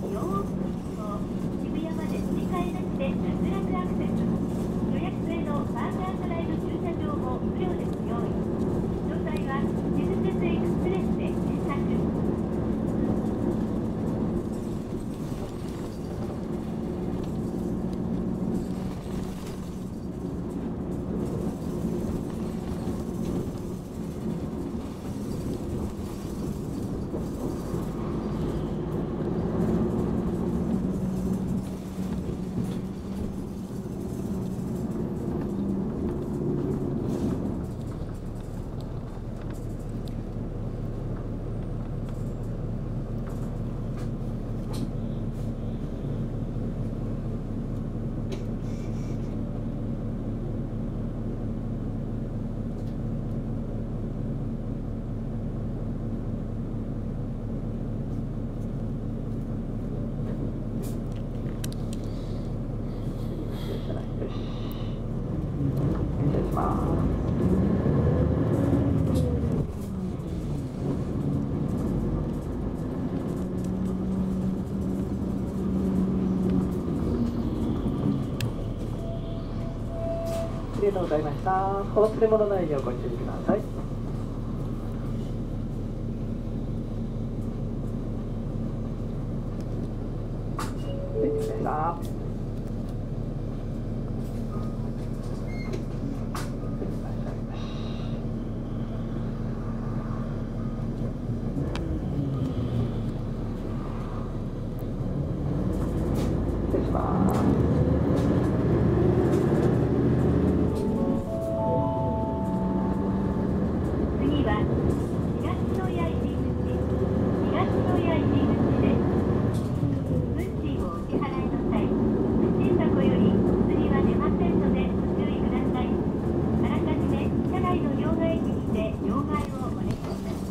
両往復一方、渋谷まで乗り換えなしで脱落アクセス。予約制のパークアンドライブ駐車場も無料です用意。詳細は地図鉄エクスプレスで検索。 ありがとうございました。お忘れ物ないようご注意ください。失礼しました。失礼します。 次は東野谷入り口、東野谷入り口です。運賃をお支払いの際、運賃箱よりお釣りは出ませんのでご注意ください。あらかじめ車内の両替機にて両替をお願いいたします。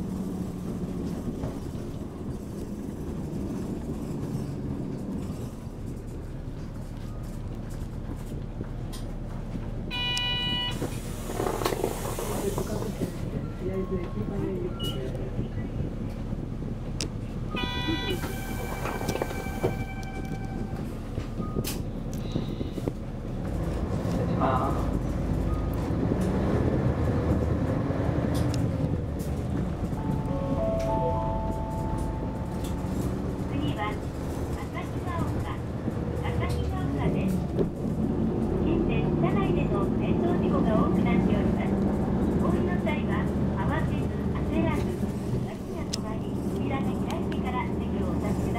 次は旭ヶ丘です。近年車内での転倒事故が多くなっております。お降りの際は慌てず焦らず、脇が止まり扉が開いてから席をお立ちください。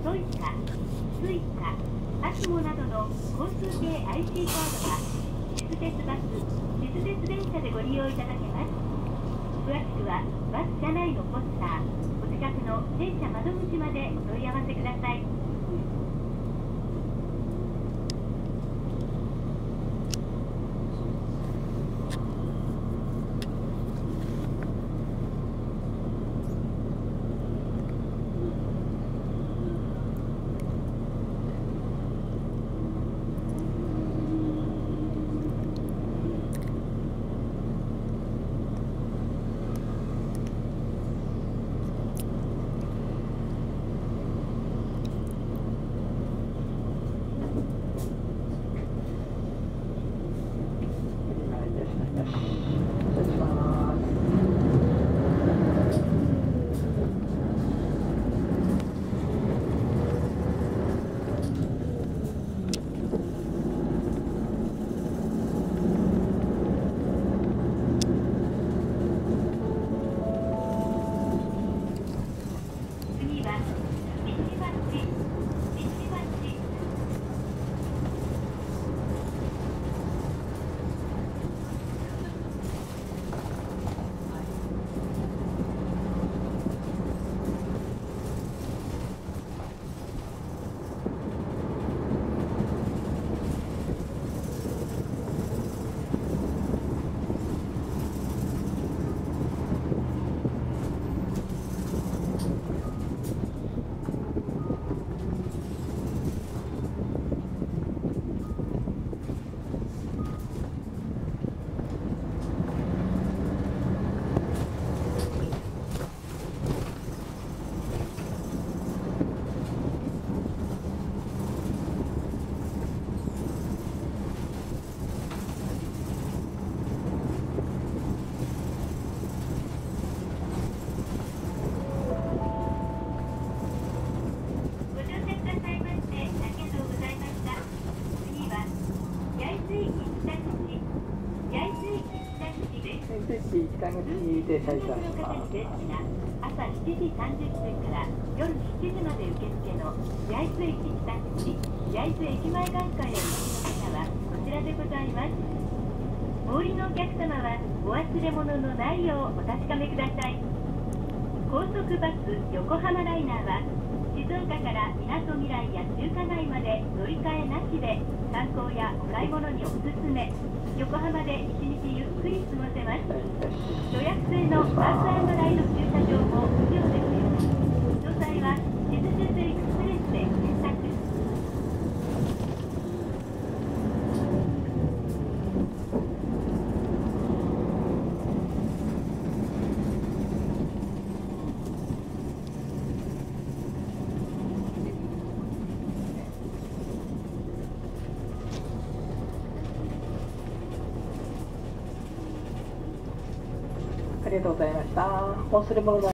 トイカ、スイカ、アスモなどの交通系 IC カードは地図鉄バス、地図鉄電車でご利用いただけます。詳しくはバス車内のポスター、お近くの電車窓口までお問い合わせください。 北口で再開します。 朝7時30分から夜7時まで受付の焼津駅北口、焼津駅前眼科へお越しの方はこちらでございます。お降りのお客様はお忘れ物のないようお確かめください。高速バス横浜ライナーは静岡からみなとみらいや中華街まで乗り換えなしで観光やお買い物におすすめ。横浜で一日ゆっくり過ごせます。予約制のパーク&ライド駐車場も無料です。詳細は地図鉄エクスプレスで検索。 ありがとうございました。忘れ物ない